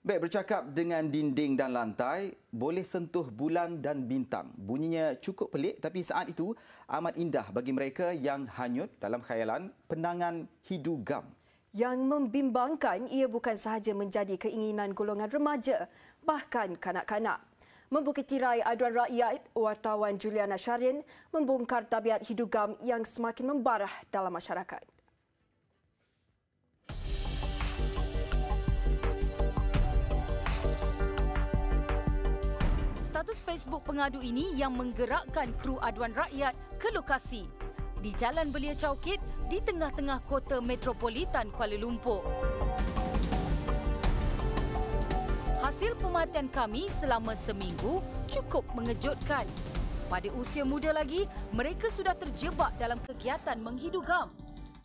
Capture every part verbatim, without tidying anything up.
Baik, bercakap dengan dinding dan lantai, boleh sentuh bulan dan bintang. Bunyinya cukup pelik tapi saat itu amat indah bagi mereka yang hanyut dalam khayalan penangan hidugam. Yang membimbangkan, ia bukan sahaja menjadi keinginan golongan remaja, bahkan kanak-kanak. Membuka tirai aduan rakyat, wartawan Juliana Syarin membongkar tabiat hidugam yang semakin membarah dalam masyarakat. Status Facebook pengadu ini yang menggerakkan kru aduan rakyat ke lokasi di Jalan Belia Caukit di tengah-tengah kota metropolitan Kuala Lumpur. Hasil pemerhatian kami selama seminggu cukup mengejutkan. Pada usia muda lagi, mereka sudah terjebak dalam kegiatan menghidugam.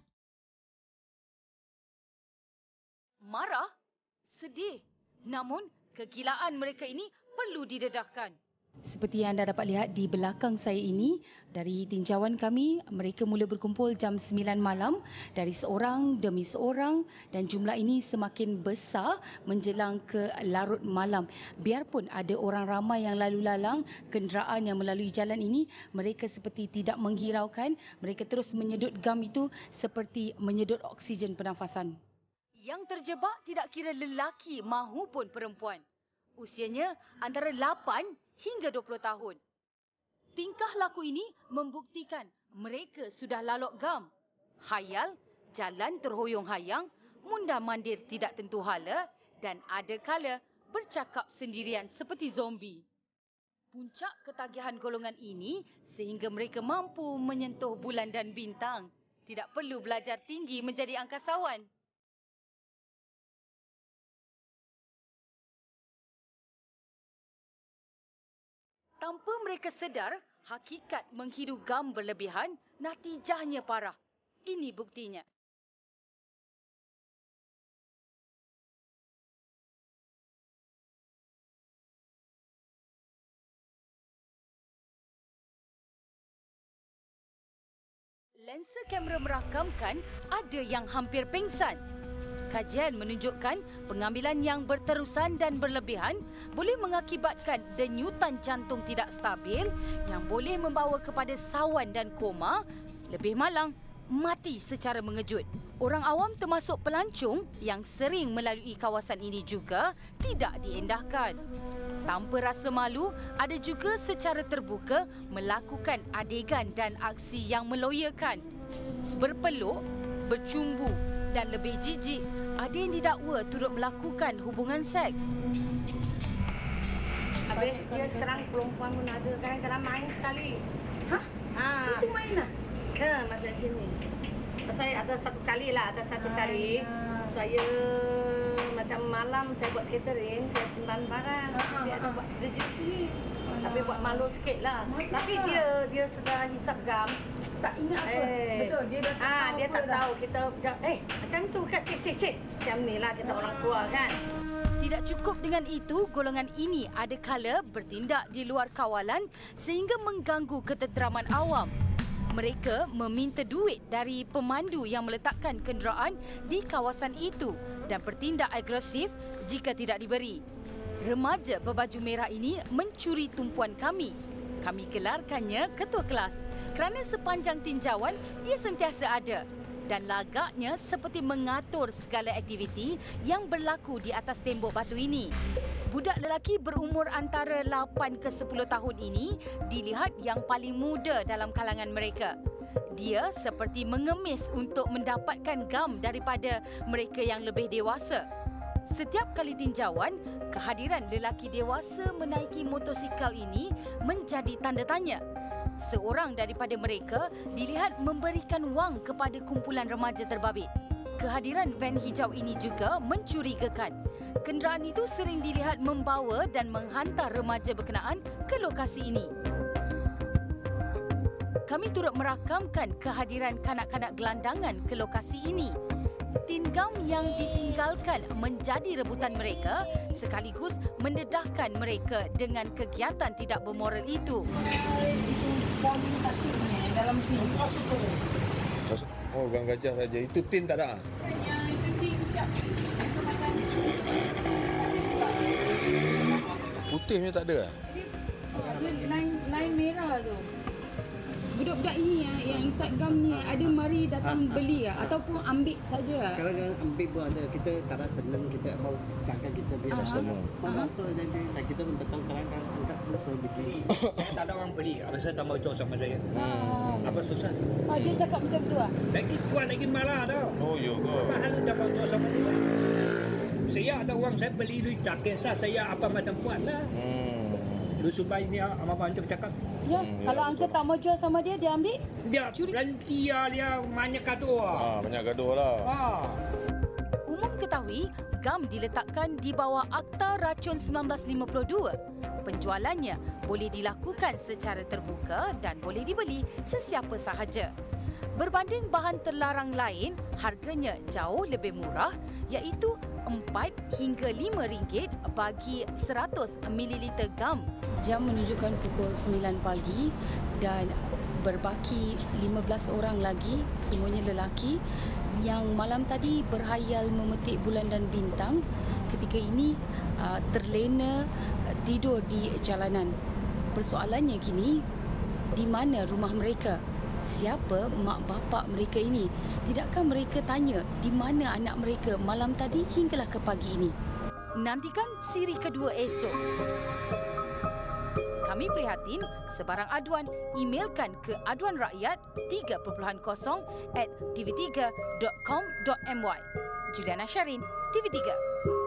Marah, sedih, namun kegilaan mereka ini perlu didedahkan. Seperti yang anda dapat lihat di belakang saya ini, dari tinjauan kami, mereka mula berkumpul jam sembilan malam dari seorang demi seorang dan jumlah ini semakin besar menjelang ke larut malam. Biarpun ada orang ramai yang lalu lalang, kenderaan yang melalui jalan ini, mereka seperti tidak menghiraukan, mereka terus menyedut gam itu seperti menyedut oksigen pernafasan. Yang terjebak tidak kira lelaki mahupun perempuan. Usianya antara lapan hingga dua puluh tahun. Tingkah laku ini membuktikan mereka sudah lalok gam. Hayal, jalan terhoyong-hayang, mundar-mandir tidak tentu hala dan ada kala bercakap sendirian seperti zombie. Puncak ketagihan golongan ini sehingga mereka mampu menyentuh bulan dan bintang. Tidak perlu belajar tinggi menjadi angkasawan. Tanpa mereka sedar, hakikat menghidugam berlebihan, natijahnya parah. Ini buktinya. Lensa kamera merakamkan ada yang hampir pingsan. Kajian menunjukkan pengambilan yang berterusan dan berlebihan boleh mengakibatkan denyutan jantung tidak stabil yang boleh membawa kepada sawan dan koma, lebih malang, mati secara mengejut. Orang awam termasuk pelancong yang sering melalui kawasan ini juga tidak diendahkan. Tanpa rasa malu, ada juga secara terbuka melakukan adegan dan aksi yang meloyakan. Berpeluk, bercumbu dan lebih jijik, ada yang didakwa turut melakukan hubungan seks. Habis dia sekarang perempuan pun ada, kadang-kadang main sekali. Hah? Ha. Situ main lah? Ya, macam sini. Saya ada satu kali lah, ada satu kali. Saya macam malam saya buat catering, saya simpan barang. Dia ada buat kerja sini. Tapi buat malu sikit lah. Tapi dia dia sudah hisap gam. Tak ingat apa. Eh. Betul, dia dah tak ah, tahu dia apa tak dah. tahu kita eh macam tu kan cik cik cik. Macam ni lah kita orang tua kan. Tidak cukup dengan itu, golongan ini ada kala bertindak di luar kawalan sehingga mengganggu ketenteraman awam. Mereka meminta duit dari pemandu yang meletakkan kenderaan di kawasan itu dan bertindak agresif jika tidak diberi. Remaja berbaju merah ini mencuri tumpuan kami. Kami gelarkannya ketua kelas kerana sepanjang tinjauan dia sentiasa ada dan lagaknya seperti mengatur segala aktiviti yang berlaku di atas tembok batu ini. Budak lelaki berumur antara lapan ke sepuluh tahun ini dilihat yang paling muda dalam kalangan mereka. Dia seperti mengemis untuk mendapatkan gam daripada mereka yang lebih dewasa. Setiap kali tinjauan, kehadiran lelaki dewasa menaiki motosikal ini menjadi tanda tanya. Seorang daripada mereka dilihat memberikan wang kepada kumpulan remaja terbabit. Kehadiran van hijau ini juga mencurigakan. Kenderaan itu sering dilihat membawa dan menghantar remaja berkenaan ke lokasi ini. Kami turut merakamkan kehadiran kanak-kanak gelandangan ke lokasi ini. Tinggam yang ditinggalkan menjadi rebutan mereka sekaligus mendedahkan mereka dengan kegiatan tidak bermoral itu. Dalam tin. Oh, gang gajah saja. Itu tin tak ada? Yang itu tin cap. Itu macam putihnya tak ada. Dia line, line merah tu. Budak-budak ini ya, yang isap gam ni ada mari datang beli ya, ataupun ambil saja. Kalau yang ambil pun ada, kita tak ada senang, kita mau cakap kita beli. Customer. Masuk jadi dan kita pun datang kadang-kadang angkat pun suruh beli. Saya tak ada orang beli, apa saya tak mau jual sama saya. Apa susah? Ah, dia cakap macam tu ah. Lagi kuat lagi marah tau. Oh, ya ke? Apa hal tak mau jual sama dia? Saya ada orang saya beli duit tak kisah saya apa macam kuat lah. Hmm. Lu supaya ni apa macam cakap. Ya, Hmm, kalau ya, angkat betul. tak mau jual sama dia, dia ambil. Dia lantia dia banyak gaduh. Ah, banyak gaduh lah. Ah. Umum ketahui, gam diletakkan di bawah Akta Racun seribu sembilan ratus lima puluh dua. Penjualannya boleh dilakukan secara terbuka dan boleh dibeli sesiapa sahaja. Berbanding bahan terlarang lain, harganya jauh lebih murah iaitu empat hingga lima ringgit bagi seratus mililiter gam. Jam menunjukkan pukul sembilan pagi dan berbaki lima belas orang lagi, semuanya lelaki yang malam tadi berhayal memetik bulan dan bintang. Ketika ini uh, terlena uh, tidur di jalanan. Persoalannya kini, di mana rumah mereka? Siapa mak bapak mereka ini? Tidakkah mereka tanya di mana anak mereka malam tadi hinggalah ke pagi ini? Nantikan siri kedua esok. Kami prihatin, sebarang aduan emailkan ke aduanrakyat tiga kosong at t v tiga dot com dot m y. Juliana Syarin, T V tiga.